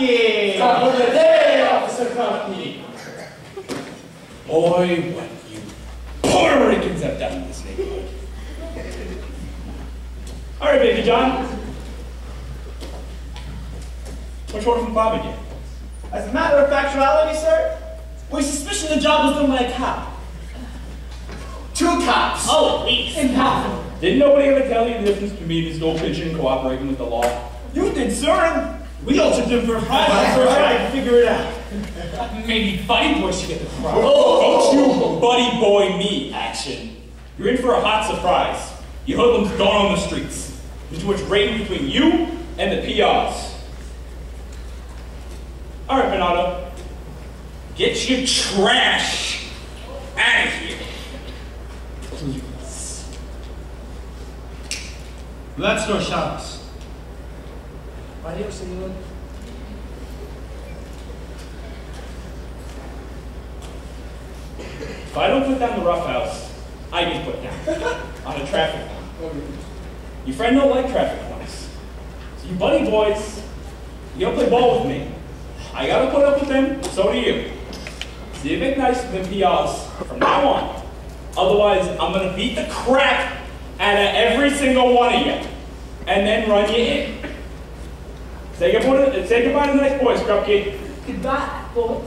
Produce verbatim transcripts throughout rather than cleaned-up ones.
Krupke! Top of the day, Officer Krupke! Boy, what you Puerto Ricans have done in this neighborhood. All right, baby John. Which one from Bob again? As a matter of factuality, sir, we suspicion the job was done by a cop. Two cops. Oh, at least. Impossible. Didn't nobody ever tell you the difference between this old pigeon and cooperating with the law? You did, sir. We all took them for a prize for trying to figure it out. Maybe Buddy Boy should get the prize. Oh, don't you buddy boy me action. You're in for a hot surprise. You hoodlums gone on the streets. There's too much rain between you and the P Rs. All right, Bernardo. Get your trash out of here. Please. Let's go, Shabbos. Adios, señor. If I don't put down the rough house, I get put down on a traffic light. Your friend don't like traffic lights. So you buddy boys, you don't play ball with me. I gotta put up with them, so do you. See if it's nice with them P Rs from now on. Otherwise, I'm gonna beat the crap out of every single one of you, and then run you in. Say goodbye to, say goodbye to the next boys, Krupke. Goodbye, boys.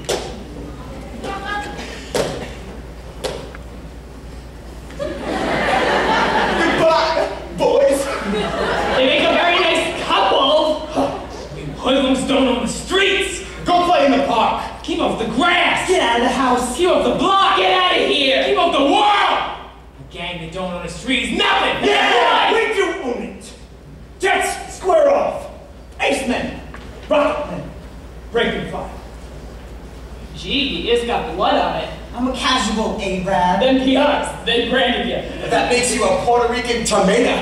Goodbye, boys. They make a very nice couple. You hoodlums don't own the streets. Go play in the park. Keep off the grass. Get out of the house. Keep off the block. Get out of here. Keep off the world. A gang that don't own the street is nothing. Yeah, we do own it. Jets, square off. Ace men, rocket men, breaking fire. Gee, it's got blood on it. I'm a casual Arab. Them P Rs, they branded you. That makes you a Puerto Rican tomato.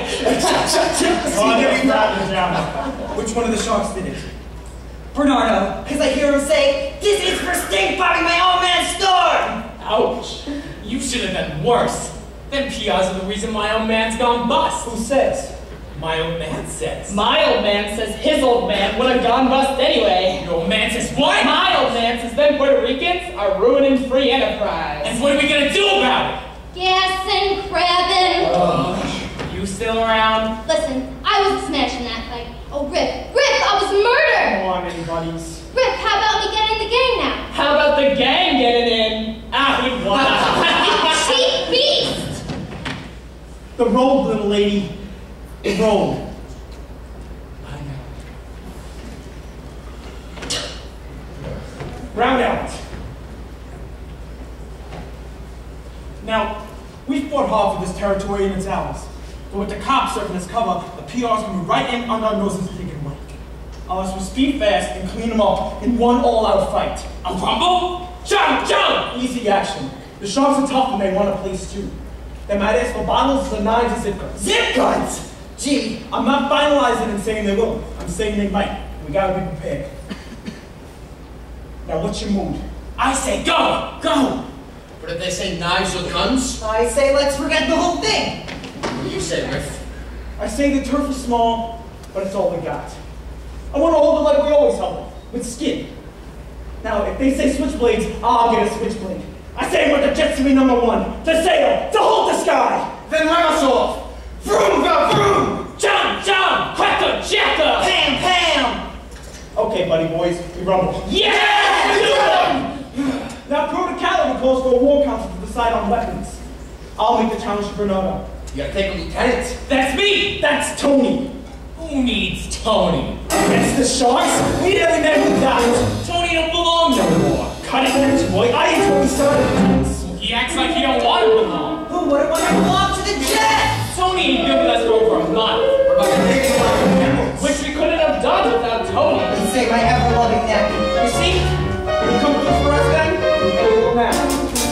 Which one of the sharks did it? Bernardo, because I hear him say, this is for stink bombing my own man's store! Ouch. You should have done worse. Them P Rs are the reason my old man's gone bust. Who says? My old man says. My old man says his old man would have gone bust anyway. Your old man says what? My old man says them Puerto Ricans are ruining free enterprise. And what are we gonna do about it? Gas and crabbing. Oh, you still around? Listen, I was a smash in that fight. Oh, Rip, Rip, I was murdered. Come on, anybody's. Rip, how about me getting the gang now? How about the gang getting in? Ah, he won. Cheap beast. The road, little lady. The road. I know. Round out. Now, we fought hard for this territory and it's ours. But with the cops serving as cover, the P Rs can be right in under our noses and take it away. Unless we speed fast and clean them up in one all-out fight. A rumble? Jump, jump! Easy action. The sharks are tough and they want a place too. They might ask for bottles, the knives, and zip guns. Zip guns! Gee, I'm not finalizing and saying they will. I'm saying they might. We gotta be prepared. Now, what's your mood? I say go, go! But if they say knives or guns, I say let's forget the whole thing. what do you say, Riff? I say the turf is small, but it's all we got. I want to hold it like we always held it, with skin. Now, if they say switchblades, I'll get a switchblade. I say with the jets to be number one, to sail, to hold the sky. Then let us off. Vroom, va, vroom! Jump, jump! Cracker, jacker! Pam, pam! Okay, buddy boys, we rumble. Yeah! Now, protocality calls for a war council to decide on weapons. I'll make the challenge to Bernardo. You gotta take a lieutenant. That's me! That's Tony. Who needs Tony? Against the sharks, we nearly men who died. Tony don't belong no more. Cut it, Rich boy. I ain't Tony started. He acts like he don't want to belong. Who wouldn't want to belong to the Jets? Tony ain't been with us for over a month, What about the big one? Which we couldn't have done without Tony. You say my ever-loving neck. You see? You come through for us then? We will now.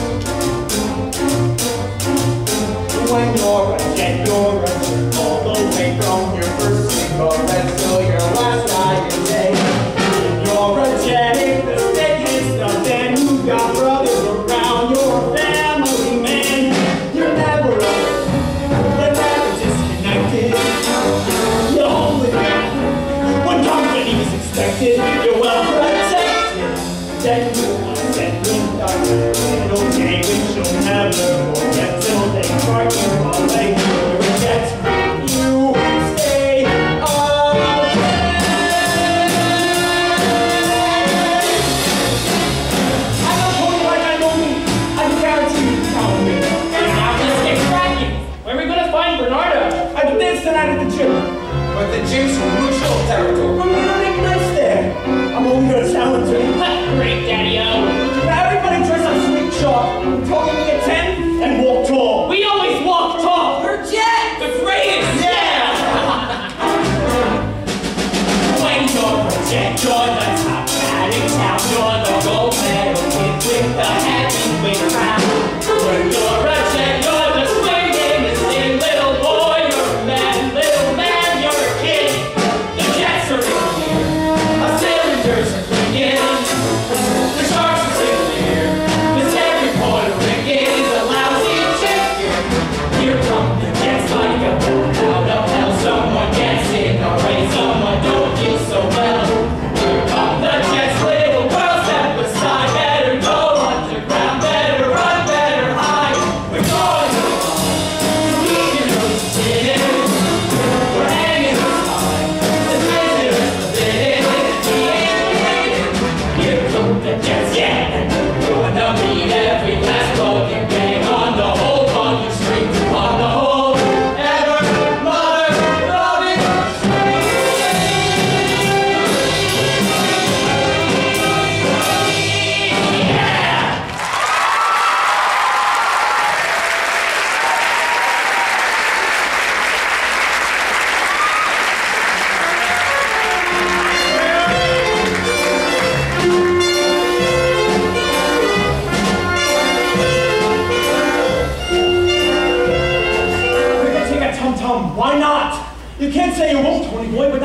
When you're a jet, you're a jet. All the way from your first cigarette till your last dying day. You're a jet, if the stick hits the fan, you got brothers around, you're a family man. You're never alone, you're never disconnected.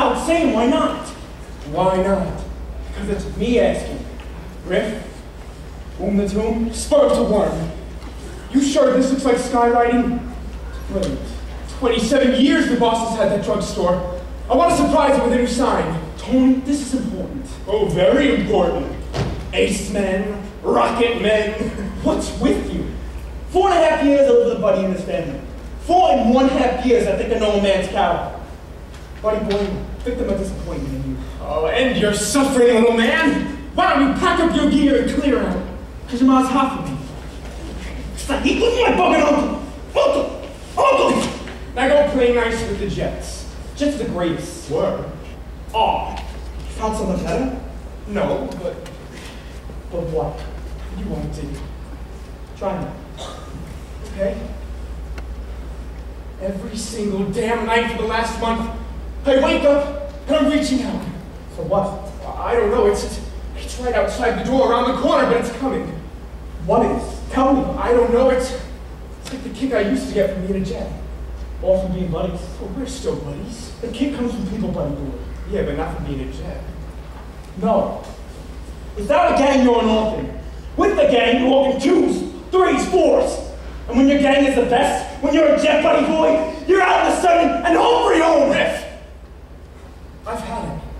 out saying, why not? Why not? Because it's me asking. Riff, womb the tomb, Sperm to worm. You sure this looks like skywriting? brilliant. twenty-seven years the boss has had that drugstore. I want to surprise you with a new sign. Tony, this is important. Oh, very important. Ace men, rocket men. What's with you? Four and a half years I lived with a buddy in this family. Four and one half years I think I know a man's coward. Buddy boy, victim of disappointment in you. Oh, and you're suffering, little man. Why don't you pack up your gear and clear out? Because your mom's hot for me. Stop, he look at my bugging uncle. Uncle! Uncle! Now go play nice with the Jets. Just the greatest. Word. Aw, you found something better? No, but But what? you won't see. Try me. Okay? Every single damn night for the last month, I wake up and I'm reaching out. For what? I don't know, it's, it's, it's right outside the door around the corner, but it's coming. What is? Tell me. I don't know, it's, it's like the kick I used to get from being a Jet. All from being buddies. Well, we're still buddies. The kid comes from people buddy boy. Yeah, but not from being a Jet. No. Without a gang, you're an orphan. With the gang, you walk in twos, threes, fours. And when your gang is the best, when you're a Jet buddy boy, you're out in the sun and home for your own riff. I've had it.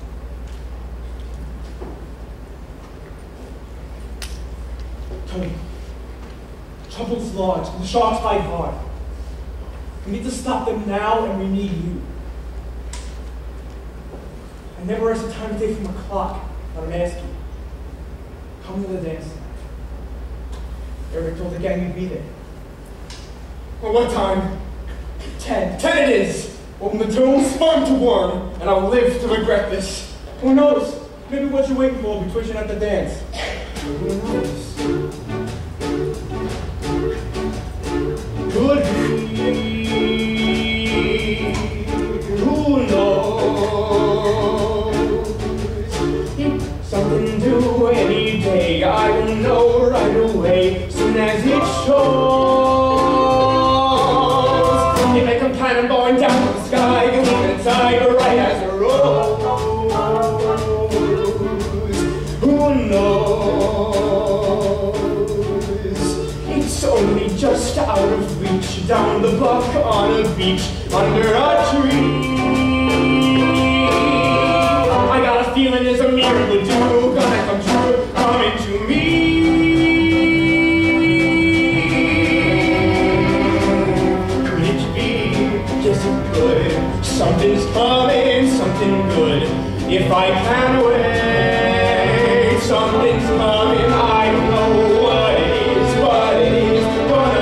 Tony, trouble's large, and the sharks fight hard. We need to stop them now, and we need you. I never asked the time of day from a clock, but I'm asking. Come to the dance tonight. Eric told the gang you'd be there. Well, what time? Ten. Ten it is. Open the tomb, sperm to worm, and I'll live to regret this. Who knows? Maybe what you're waiting for will be twitching at the dance. Who knows? Could be. Who knows? Something new any day, I will know right away, soon as it shows. If I come cannonballing down from the sky, you'll leave it inside, right as a rose. Who knows? It's only just out of reach, down the block on a beach, under a tree. I got a feeling there's a miracle due, gonna come true, coming to me. Could it be? Yes, it could. Something's coming, something good. If I can wait, something's coming. I don't know what it is, but it is gonna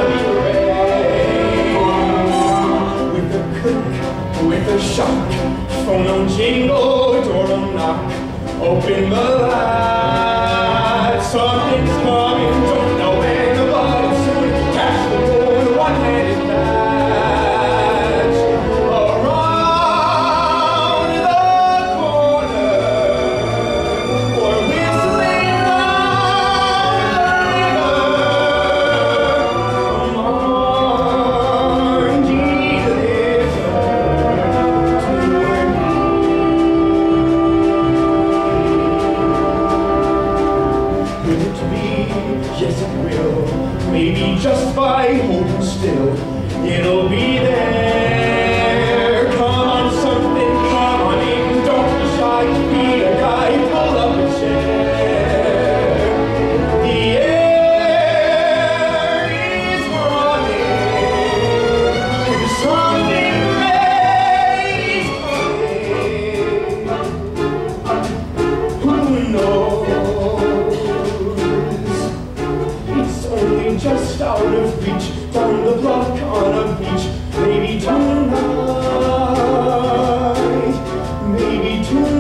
be great. With a click, with a shock, phone will jingle, door will knock. Open the latch, something's coming, don't know when, but it's soon. Catch the moon, one-handed match. Around the corner, or whistling down the river. Jesus is yes, it will. Maybe just by holding still, it'll be there. Come on, something, come on in. Don't be shy, be a guy, pull up a chair. The air is running, something great is coming. Who knows? Just out of reach, down the block on a beach. Maybe tonight, maybe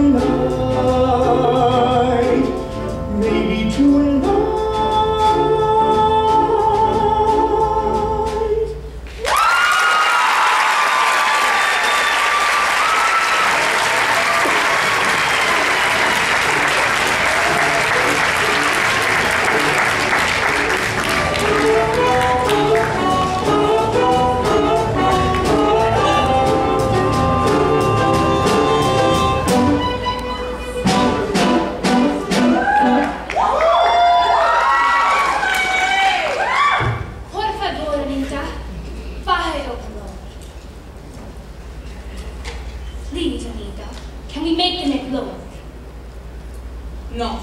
tonight, maybe tonight. Anita. Can we make the neck lower? No.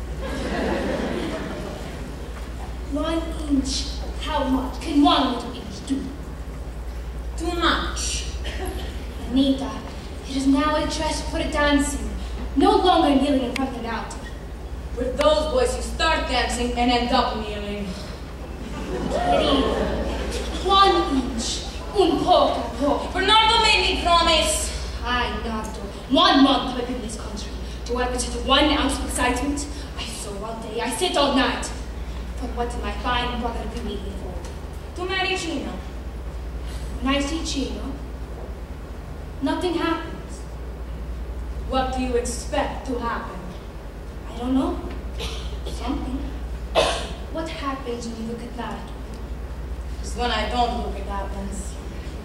One inch. How much can one little inch do? Too much. Anita, it is now a dress for a dancing, no longer kneeling in front of an altar. With those boys, you start dancing and end up kneeling. Querida, one inch, un poco a poco. Bernardo made me promise. Ay, Nardo, one month have I been in this country. Do I put it one ounce of excitement? I sew all day, I sit all night. But what did my fine brother do me for? To marry Chino. When I see Chino, nothing happens. What do you expect to happen? I don't know. Something. What happens when you look at Nardo? Because when I don't look, it happens.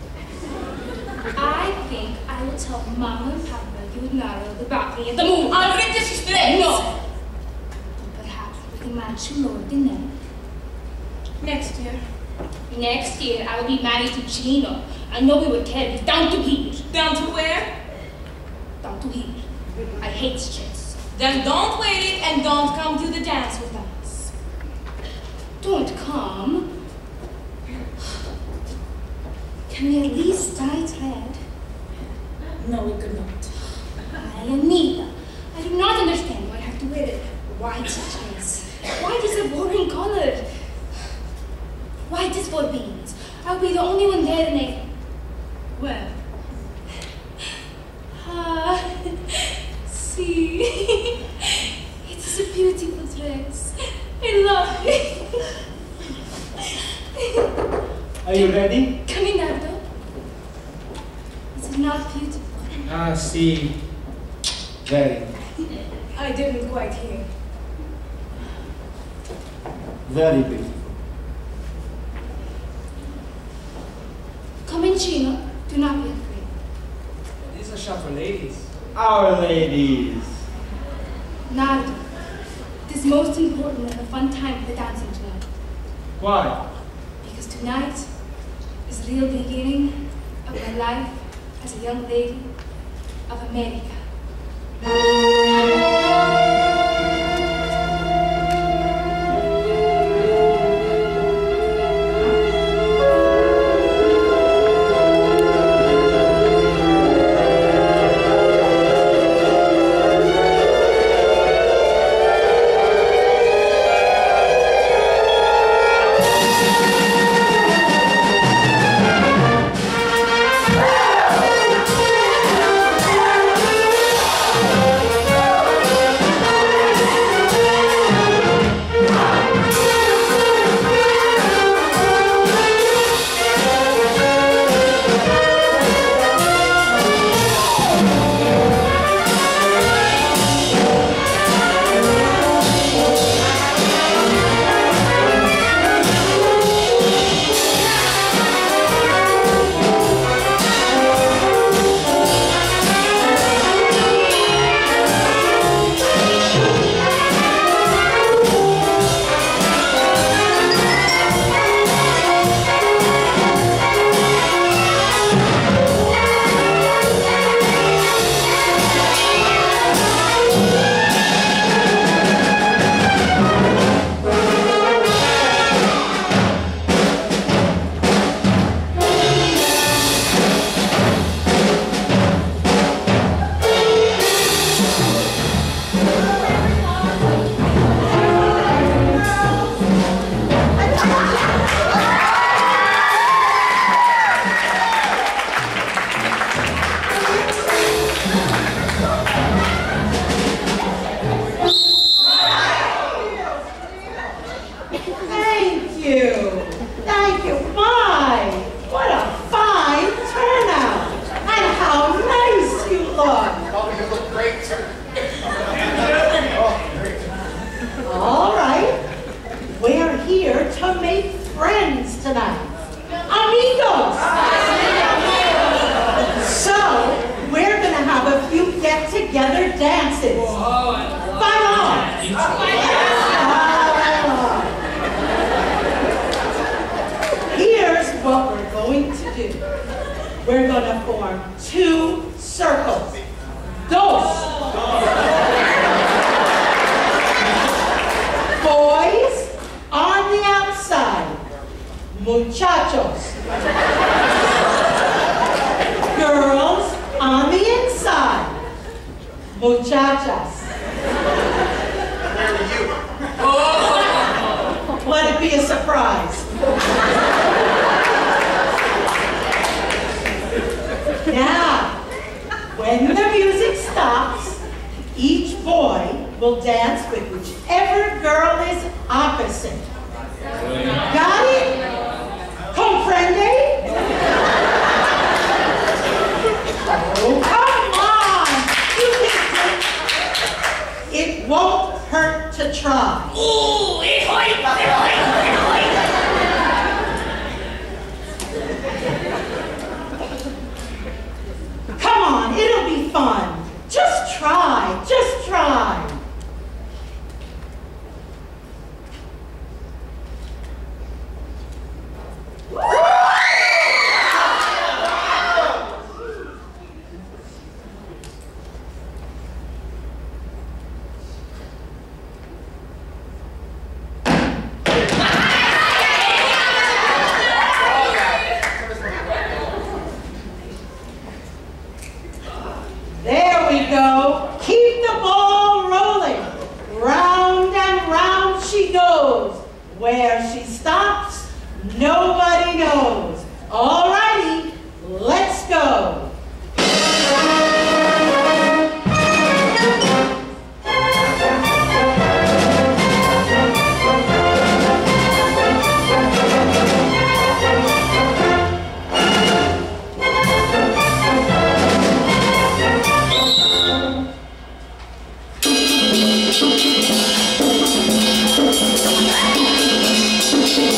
I think I will tell Mama and Papa you and Nardo the balcony at the moon. I'll rip this straight. No. Perhaps we can match you lower than them. Next year. Next year, I will be married to Chino. I know we were carried down to here. Down to where? Down to here. I hate stress. Then don't wait it and don't come to the dance with us. Don't come. Can we at least dye it red? No, we could not. I, Anita, I do not understand why I have to wear a white dress. White is a boring color. White is for beans. I'll be the only one there and I... Well... Ah, see... It is a beautiful dress. I love it. Are you ready? Come in, Nardo. Is it not beautiful? Ah, see. Very. I didn't quite hear. Very beautiful. Come in, Chino. Do not be afraid. These are shop for ladies. Our ladies. Nardo, it is most important and a fun time for the dancing tonight. Why? Because tonight is the real beginning of my life as a young lady of America. get-together dances. Fight on! Here's what we're going to do. We're going to form two circles. Muchachas. Where are you? Let it be a surprise. Now, when the music stops, each boy will dance with whichever girl is opposite. Got it? Comprende? Oh, come on! You can do it. It won't hurt to try. Ooh, it hurt, it hurt, it hurt. Come on, it'll be fun. Just try, just try. There we go. Keep the ball rolling. Round and round she goes. Where she stops, nobody knows. All righty, let's go. Thank you.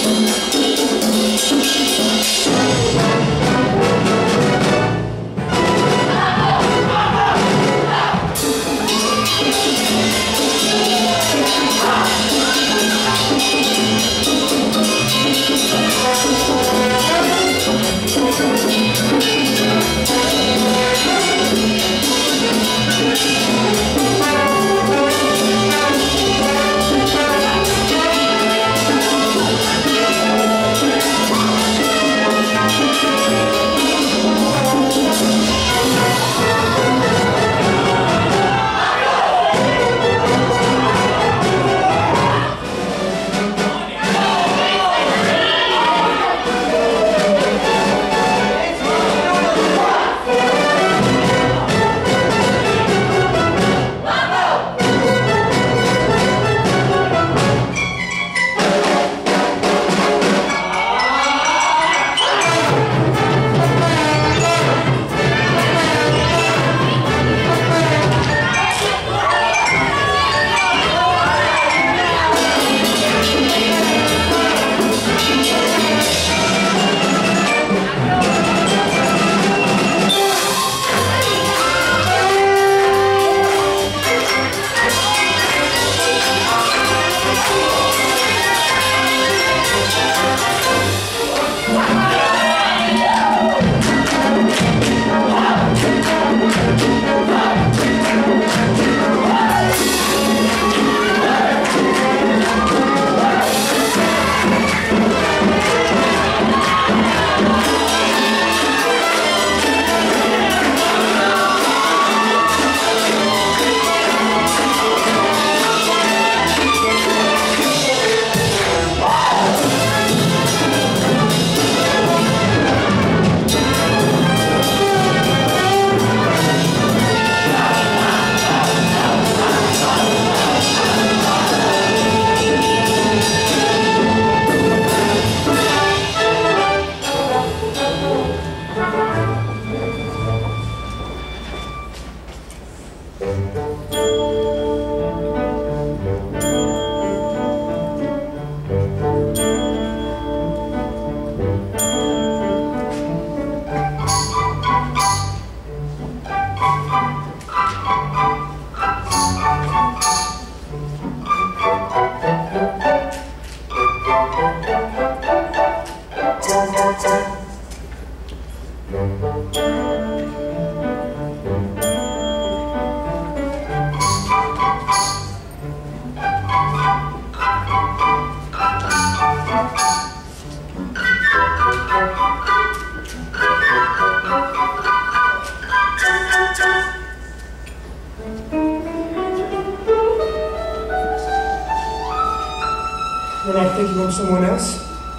You're not thinking of someone else?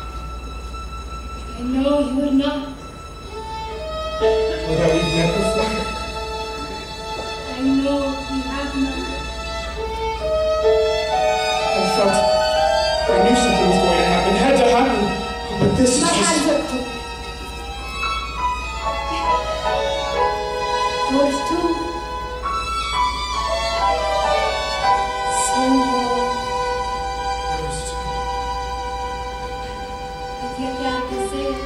I know you are not. Or that we've met before? I know we have not. I felt, I knew something was going to happen. It had to happen. But this is My just... hands are cold. Yours too. So warm. Yours too. But yet I can say it.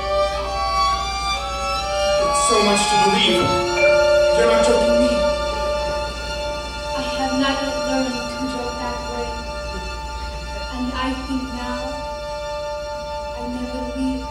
It's so much to believe. You're not joking me. I have not yet learned to joke that way. And I think now I never will.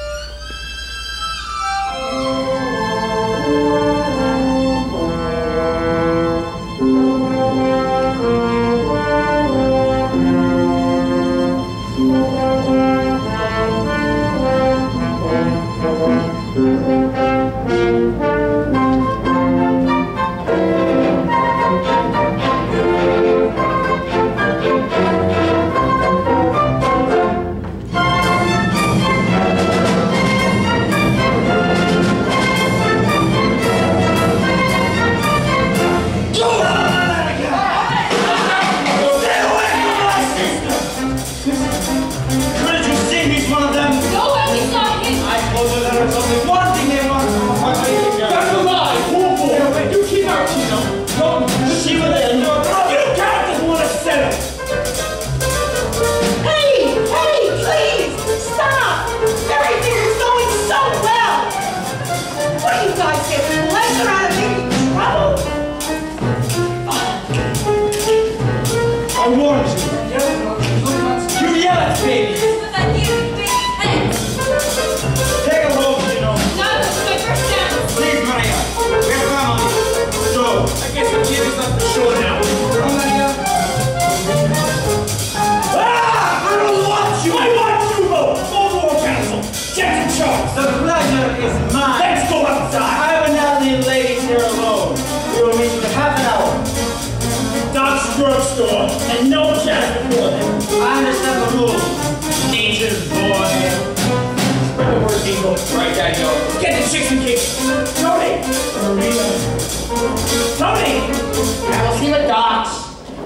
Drugstore and no chat before them. I understand the rules. Nature's boy. Spread the word, Dingle. Right, Dad, yo. Get the chicks and kicks. Tony! Maria. Tony! I will see the docs.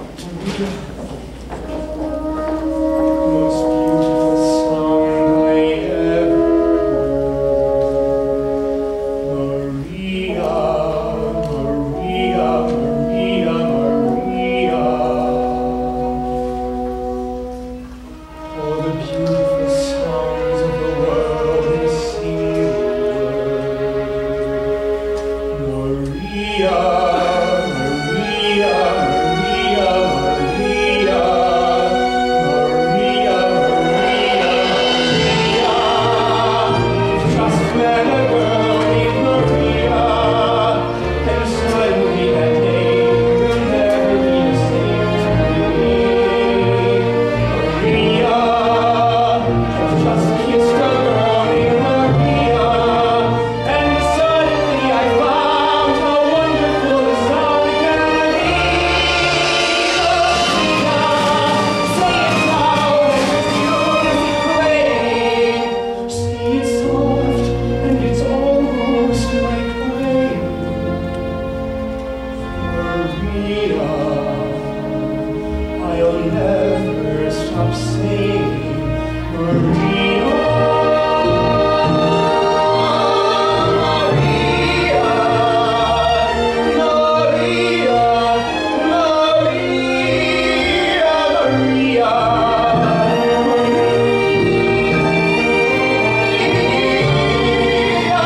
Most beautiful song I ever heard. Maria, Maria, Maria, Maria. All the beautiful songs of the world in a single word. Maria.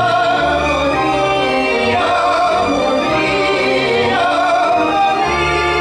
Maria,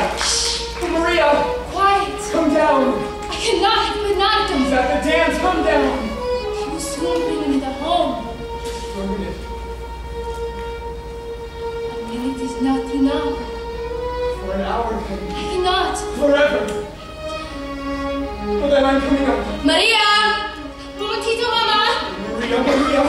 Maria! Quiet! Come down! I cannot, but not He's them. at the dance, come down! He will soon bring him into home. For a minute. A minute is not enough. For an hour, I cannot. forever. Well, then I'm coming up. Maria! Momentito, Mama! Maria, Maria!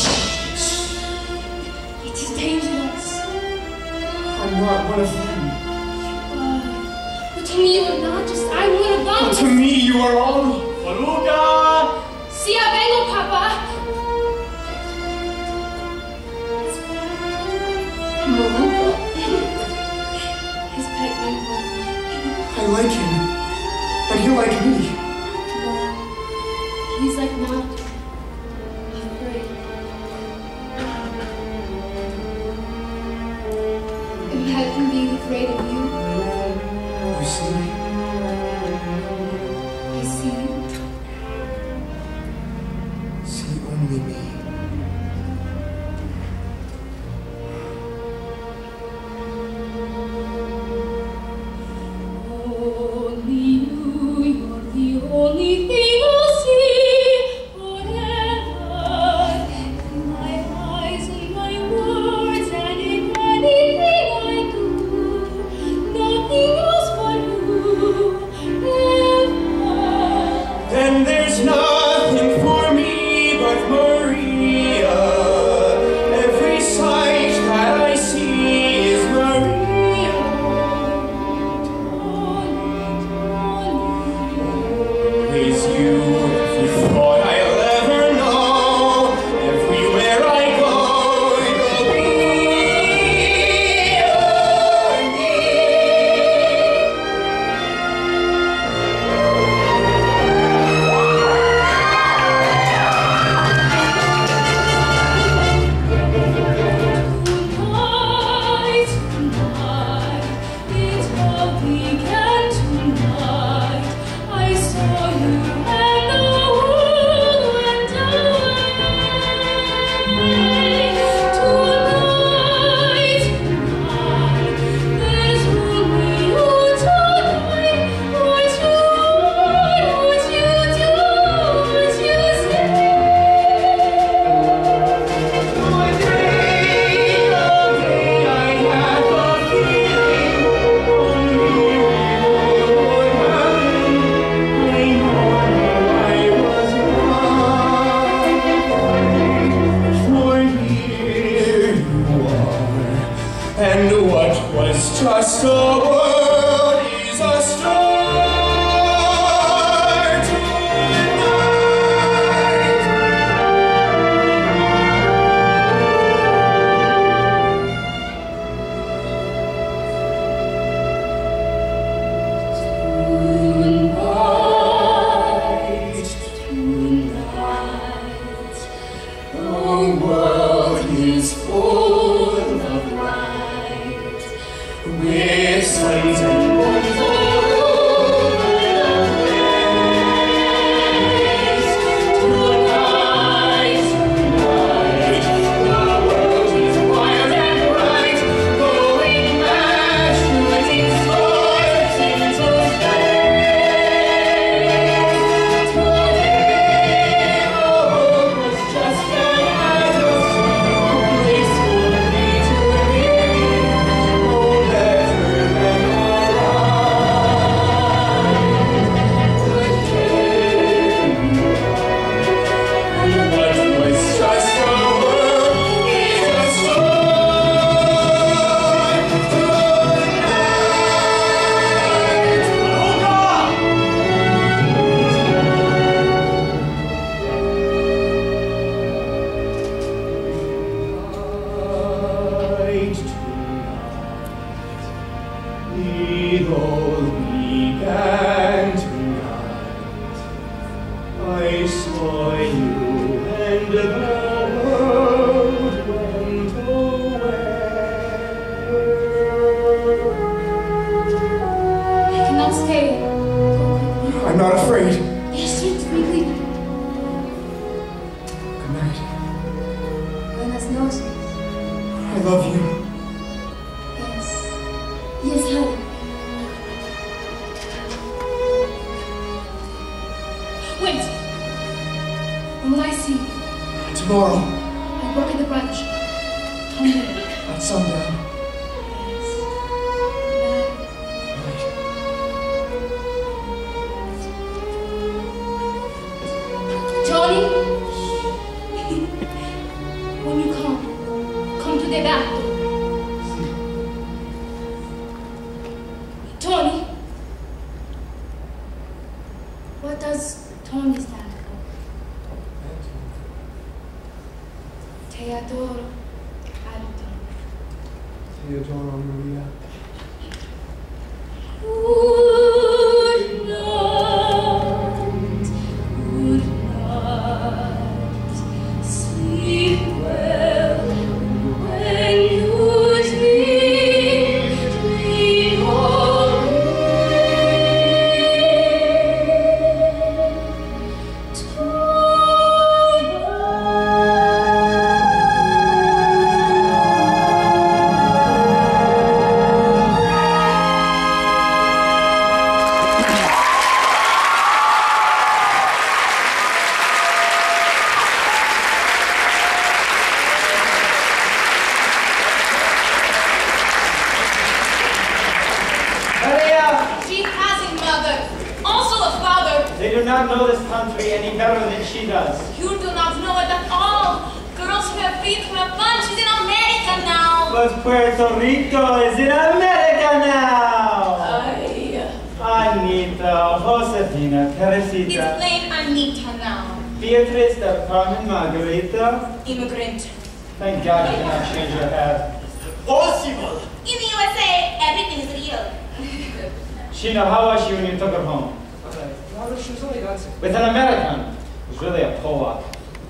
It is dangerous. I'm not one of them. Uh, but to me you are not just I'm one of them. But to me, you are all. Faluga! Si ya vengo, Papa. Maluka. His pet animal. I like him. And he like me. No, he's like not afraid. Imagine being afraid of you. You see me? I see you. See only me. Only you, you're the only thing I'll see forever. In my eyes, in my words, and in anything I do. Nothing else but you, ever. Then there's nothing for me but Maria. Every sight that I see is Maria. Is you every thought I'll ever know. Everywhere I go, you'll be Tonight, tonight, it's all began tonight. I saw you and the world went away. Tonight, tonight, there's only you tonight. What you want, what you do, what you say. One day, one day I had the feeling only would happen. I know I was wrong. For here you are, and what was just a word is a star tonight. Tonight, tonight, the world is full of light, with suns and moons all over the place. Tonight, tonight, the world is wild and bright, going mad, shooting stars into space. Today, the world was just an fantasy, place for me to be, no better than alright. And what was just a word is a star tonight. Tonight, tonight, it all began tonight. I saw you and the world went away. I cannot stay. Go quickly. I'm not afraid. Yes, yes, quickly. Good night. Buenas noches. I love you. Yes. Yes, honey. I Tomorrow. I work in the bridal shop. Come there. At sundown. Yes. Tony, when you come, come to the back door. Tony, what does Tony stand for? Te adoro, Anton. Theodora Maria. Good night, good night. Sleep well when you sleep. Dream of me. Maria! She has a mother, also a father. They do not know this country any better than she does. You do not know it at all. Girls who have feet, who have fun. She's in America now. But Puerto Rico is in America now! Ay. Anita, Josefina, It's Teresita, plain Anita now. Beatrice, Del Carmen, Margarita. Immigrant. Thank God you cannot change your hat. Possible. In the U S A, everything is real. Sheena, how was she when you took her home? She was only dancing. With an American. Who's really a Polak.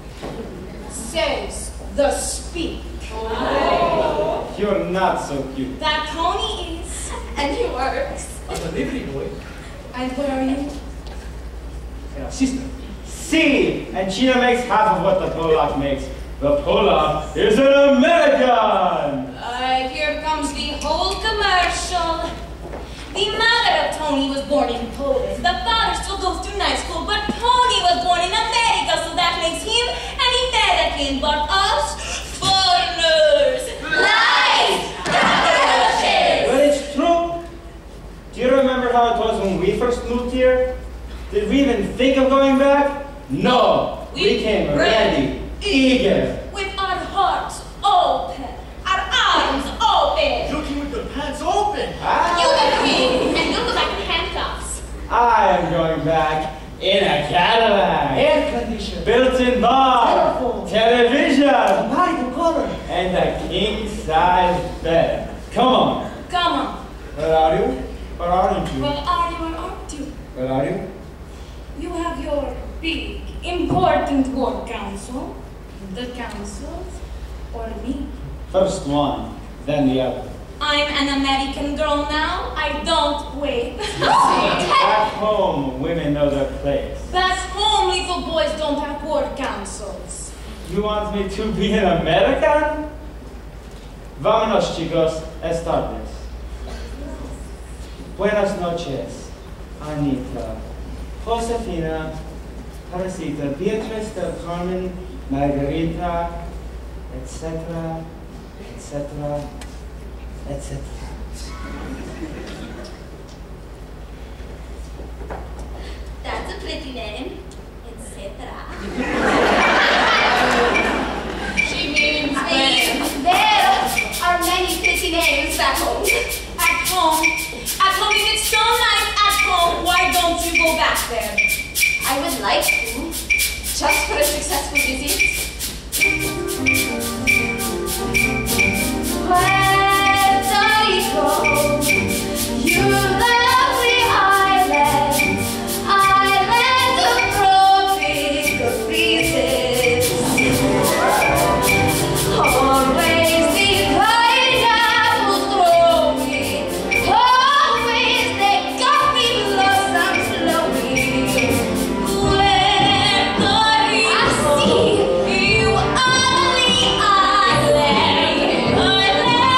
Says the speak. You're not so cute. That Tony is. And he works. I'm a Liberty boy. And where are you? And our sister. See, and Sheena makes half of what the Polak makes. The Polak is an American! Uh, here comes the whole commercial. The mother of Tony was born in Poland. The father still goes to night school, but Tony was born in America, so that makes him an American. But us, foreigners. Lies! But it's true. Do you remember how it was when we first moved here? Did we even think of going back? No! We, We came ready. ready, eager. With our hearts open, our arms open. Looking with the pants open. Ah, You can read, and you'll go back in handcuffs. I am going back in a Cadillac. Air conditioner. Built-in bar, Telephone. television, Mario color. and a king-size bed. Come on. Come on. Where are you? Where aren't you? Well, are you or aren't you? Where are you? You have your big, important work council, the council, or me. First one, then the other. I'm an American girl now. I don't wait. Back home, women know their place. Back home, little boys don't have ward councils. You want me to be an American? Vámonos, chicos. Es tardes. Buenas noches, Anita, Josefina, Teresita, Beatrice, Del Carmen, Margarita, et cetera, et cetera, et cetera. That's a pretty name, et cetera. She means when there are many pretty names back home. At home. At home, if it's so nice at home, why don't you go back there? I would like to, just for a successful visit. Puerto Rico, you lovely island, island of tropical breezes. Always the pineapples growing, always the coffee blossoms flowing. Puerto Rico, I see you are the island, island.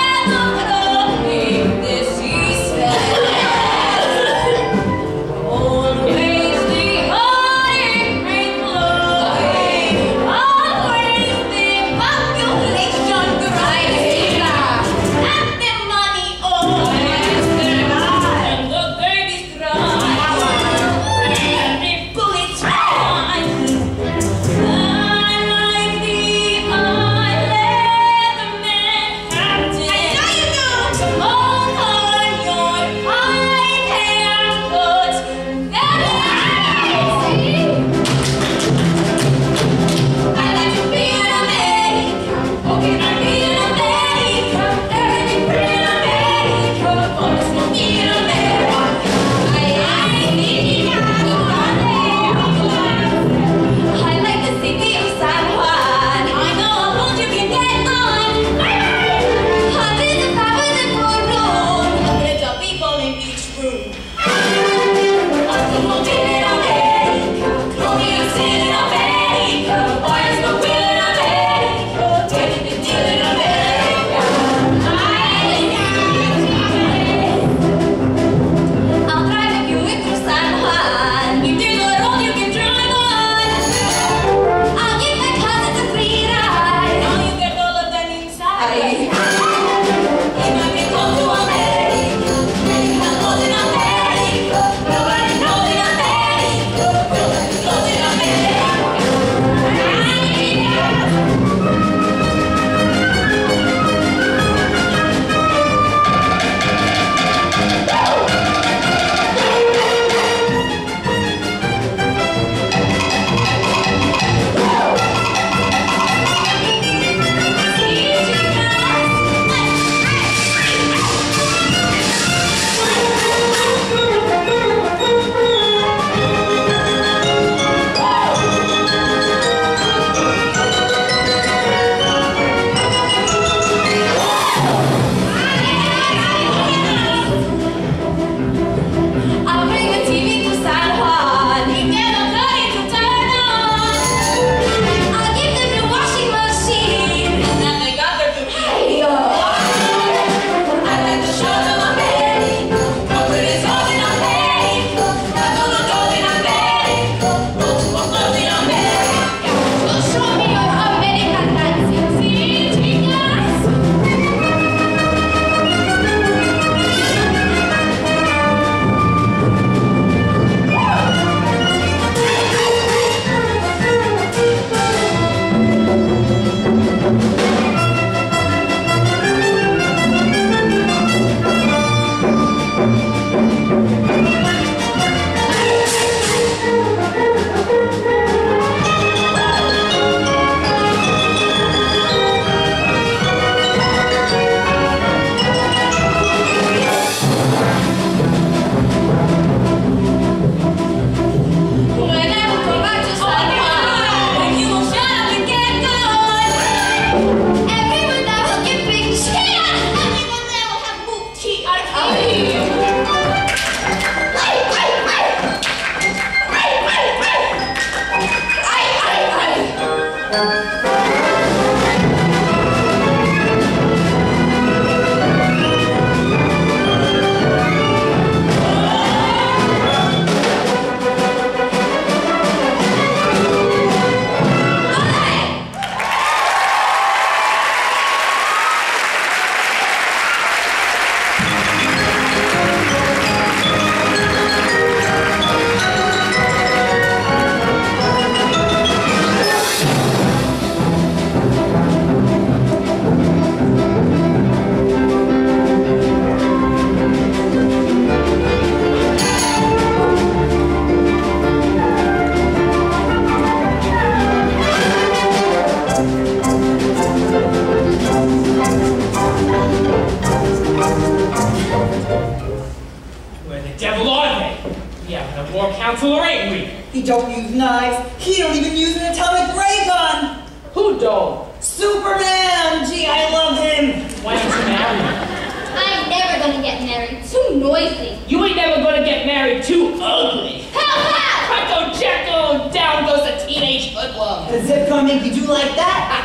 war counselor, ain't we? He don't use knives. He don't even use an atomic ray gun. Who don't? Superman! Gee, I love him. Why don't you marry him? I'm never gonna get married. Too noisy. You ain't never gonna get married too ugly. Hell no! Crackle Jacko, down goes a teenage hoodlum. The zip gun make you do like that?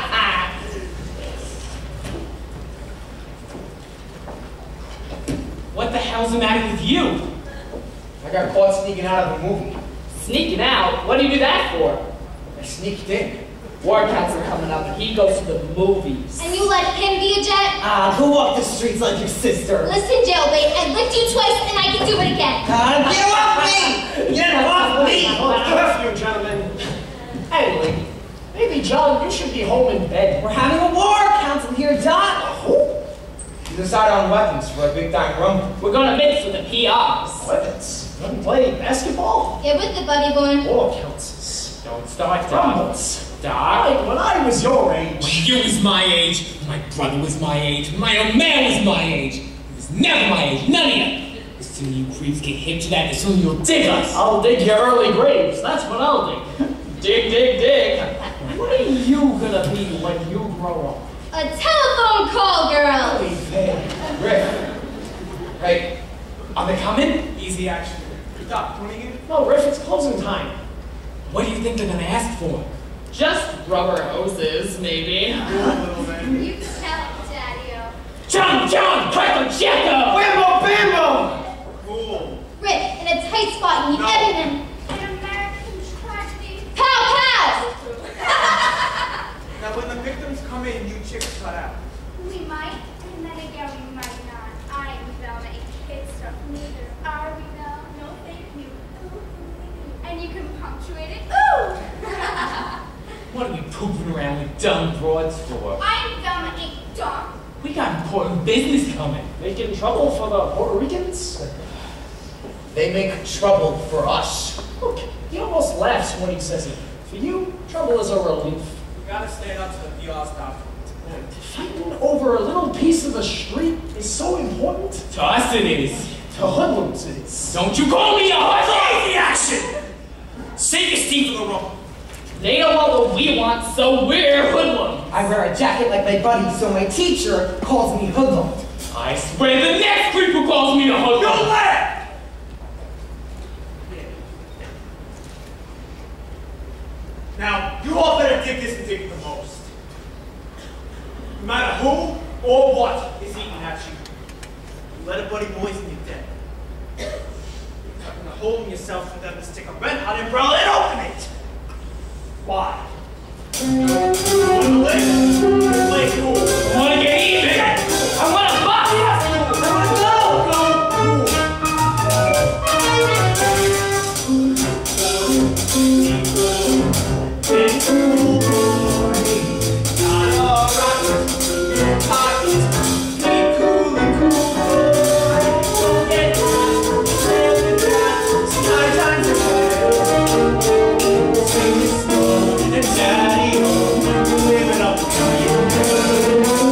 What the hell's the matter with you? I got caught sneaking out of the movie. Sneaking out? What do you do that for? I sneaked in. War counselor coming up and he goes to the movies. And you let him be a jet? Ah, go walk the streets like your sister. Listen, jailbait, I licked you twice and I can do it again. Ah, get off me! Get off me! Curfew, gentlemen. Hey, lady. Maybe, John, you should be home in bed. We're having a war council here, Doc. You decide on weapons for a big time rumble. We're gonna mix with the P Rs. Weapons? You play basketball? Get with it, buddy boy. War councils. Don't start, Doc. Rumbles. Doc. Like when I was your age. When you was my age, my brother was my age, my old man was my age. He was never my age, none of you. The sooner you creeps get hip to that, the sooner you'll dig us. I'll dig your early graves. That's what I'll dig. Dig, dig, dig. What are you gonna be when you grow up? A telephone call, girl. Hey, Rick. Hey, Are they coming? Easy action. Doc, coming in? No, Rick, it's closing time. What do you think they're gonna ask for? Just rubber hoses, maybe. You can tell, Daddy-o. John, John, Crackle Jacko! Whammo, bambo! Cool. Rick, in a tight spot, you need everything. An American tragedy. Pow, pow! Now when the victims come in, you chicks cut out. We might, and then again we might not. I ain't Velma and kid stuff neither. Are we though? No thank you. Ooh. And you can punctuate it. Ooh! What are we pooping around with dumb broads for? I'm Velma ain't dumb. We got important business coming. Making trouble for the Puerto Ricans? They make trouble for us. Look, he almost laughs when he says it. For you, trouble is a relief. You gotta stand up to the P R stuff. Fighting over a little piece of the street is so important. To us it is. To hoodlums it is. Don't you call me a hoodlum! Easy action! Save your steam for the rumble. They don't want what we want, so we're hoodlums. I wear a jacket like my buddy, so my teacher calls me hoodlum. I swear the next creep who calls me a hoodlum. Don't laugh! Now, you all better dig this and dig it the most. No matter who or what is eating at you, you let a buddy moisten your dead. You're cutting a hole in yourself for them to stick a red hot umbrella and open it. Why? You wanna live? Play cool. I wanna get even. I want to buy it! I wanna go! Daddy, living up to you.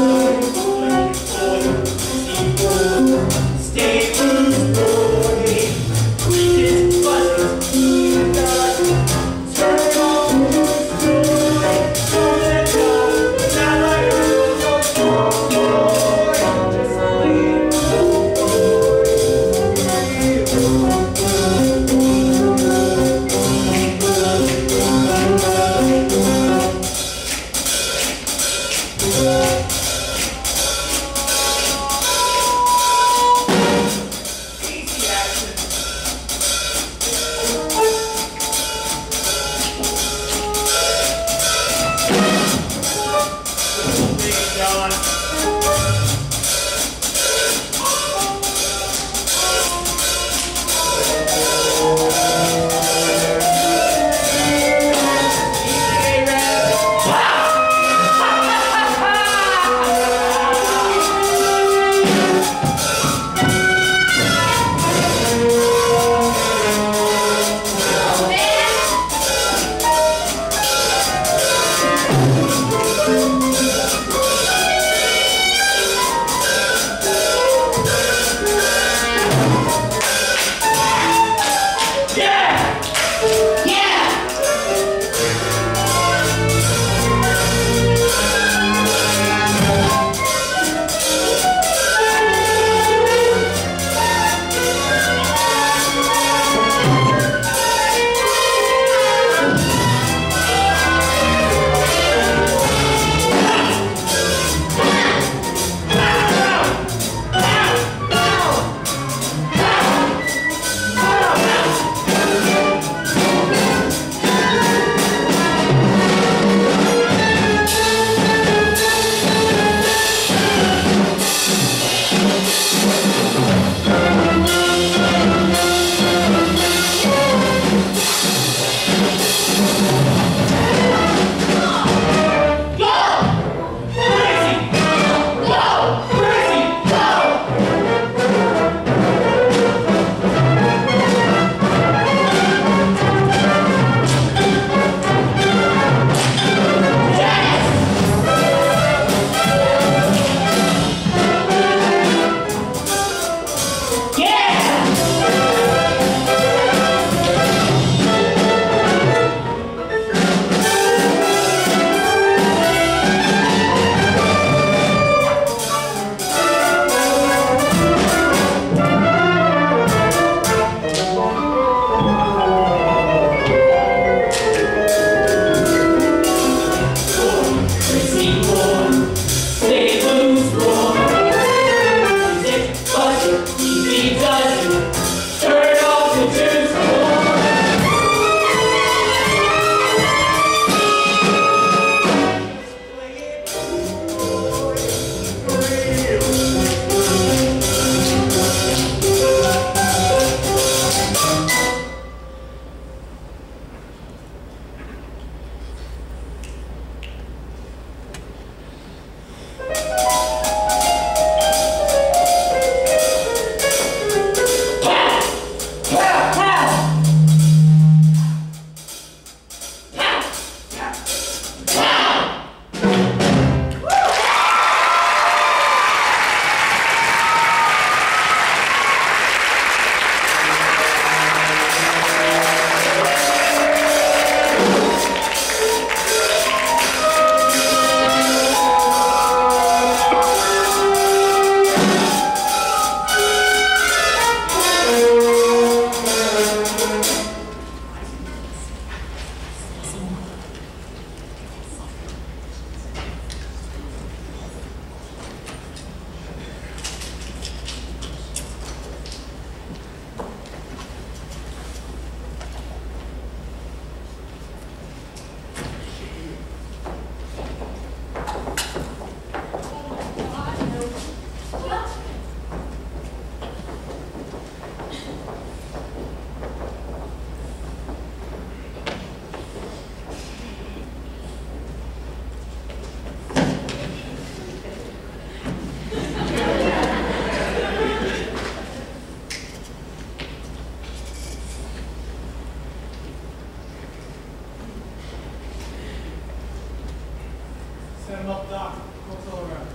up, Doc. What's all around?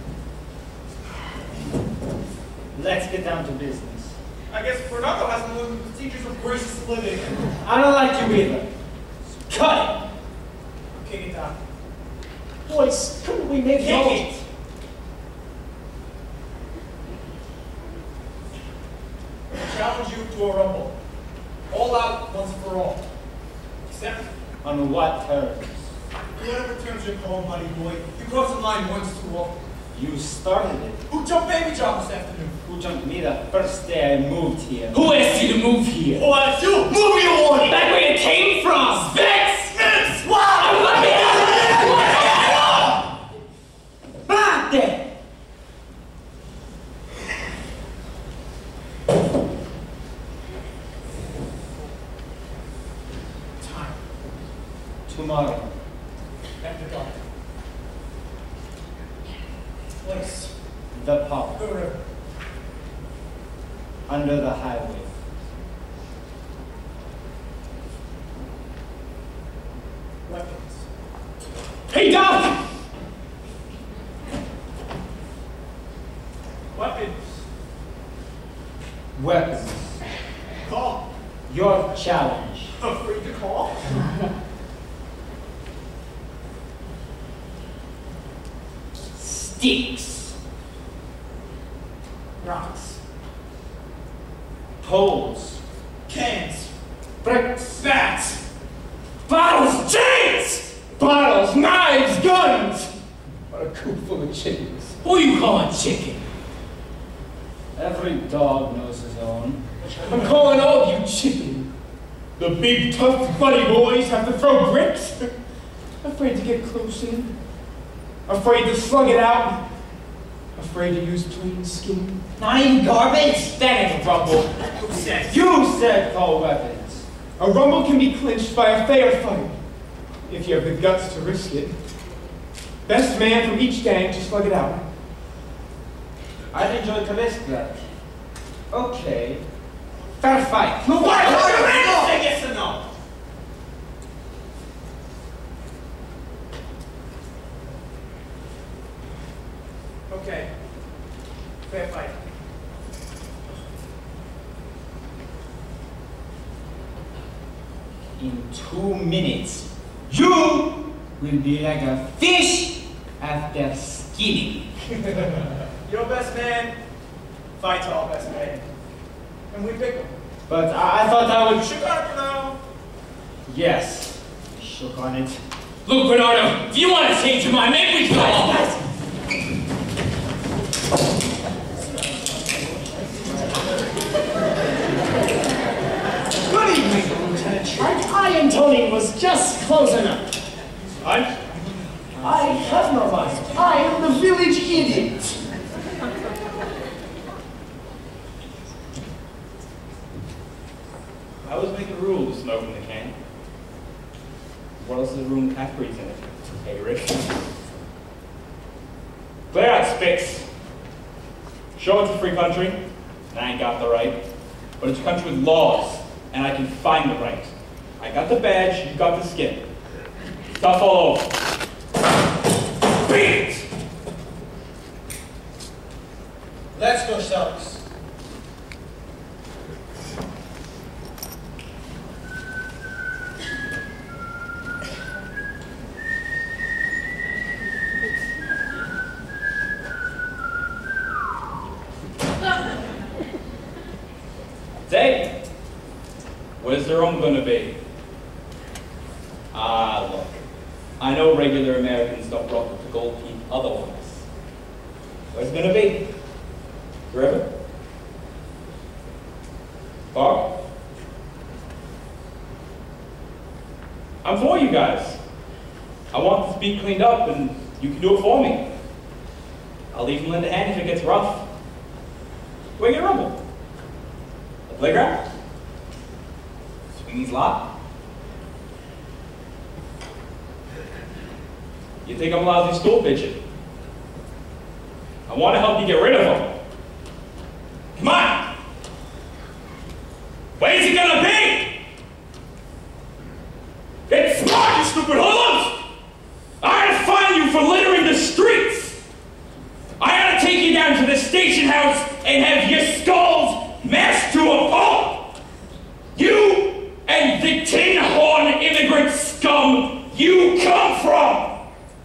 Let's get down to business. I guess Fernando has one of the teachers of gracious living. I don't like you either. Cut it! Kick it, Doc. Boys, couldn't we make Kick no... it! I challenge you to a rumble. All out, once for all. Except On what terms? whatever terms you're calling, buddy boy. You crossed the line once too often. You started it. Who jumped baby job this afternoon? Who jumped me the first day I moved here? Who asked you to move here? Oh, that's you! Move your warning! Back where you came from! Spitz! Spitz! Wow! Let me Bate! Time. Tomorrow. After dark. Place. The park. The river. Under the highway. Weapons. Hey, Doc! Weapons. Weapons. Call. Your challenge. Afraid to call? Sticks. Rocks. Poles. Cans. Bricks. Bats. Bottles. Chains! Bottles, knives, guns! What a coop full of chickens. Who you calling chicken? Every dog knows his own. I'm calling all of you chicken. The big tough buddy boys have to throw bricks. Afraid to get close in. Afraid to slug it out. Afraid to use plain skin. Not even garbage? That ain't a rumble. Who said? You said call weapons. A rumble can be clinched by a fair fight, if you have the guts to risk it. Best man from each gang to slug it out. I'd enjoy to risk that. Okay. Fair fight. No, why? Why do you say yes or no? Okay. Fair fight. In two minutes, you will be like a fish after skinning. Your best man fights our best man. And we pick him. But I, I thought I You would... shook on it, Fernando. Yes. I shook on it. Look, Bernardo, if you want to change your mind, maybe we can all... Good evening, Lieutenant Trent. I and Tony was just closing up. I'm... I have no mind. I am the village idiot. I was making rules to smoke in the can. What else is room with half-breeds in it? Hey, Rick. Clear out, Spitz. Show it's a free country, and I ain't got the right. But it's a country with laws, and I can find the right. I got the badge, you got the skin. Tough all over. Beat it! Let's go, Sharks. Say, where's the room gonna be? Ah, look. I know regular Americans don't rock with the gold peak otherwise. Where's it gonna be? The river? Bar? I'm for you guys. I want this beat cleaned up and you can do it for me. I'll even lend a hand if it gets rough. Where you rumble? The playground? Sweeney's lot? You think I'm a lousy stool pigeon? I want to help you get rid of them. Come on! Where's it gonna be? Get smart, you stupid hoodlums! I'll find you for littering the street! Mashed to a pulp! You and the tin horn immigrant scum you come from!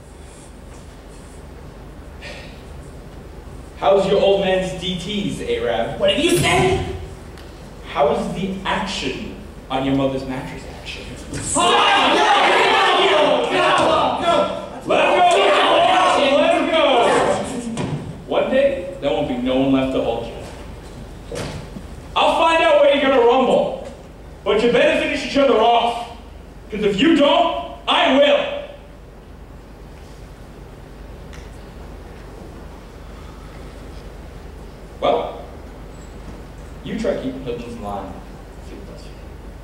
How's your old man's D Ts, Arab? What did you say? How's the action on your mother's mattress action? Ah, no, no, no, Let him go! Let him go! One day, there won't be no one left to hold you. I'll find out where you're gonna rumble, but you better finish each other off, because if you don't, I will. Well, you try keeping Hoodlums in line. See what does.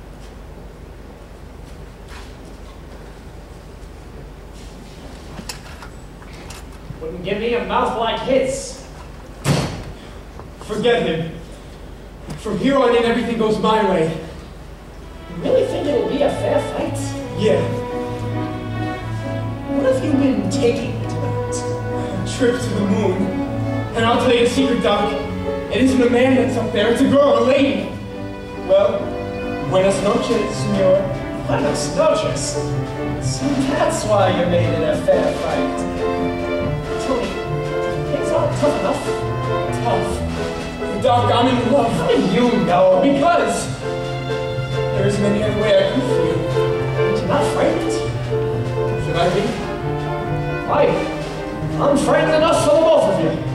Wouldn't give me a mouth like his. Forget him. From here on in, everything goes my way. You really think it'll be a fair fight? Yeah. What have you been taking tonight? A trip to the moon. And I'll tell you a secret, Doc. It isn't a man that's up there, it's a girl, a lady. Well, buenas noches, senor. Buenas noches. So that's why you made it a fair fight. Tell me, things aren't tough enough. Tough. Doc, I'm in love. How do you know? Because there isn't any other way I can feel. You're not frightened? Should I be? Why? I'm frightened enough for the both of you.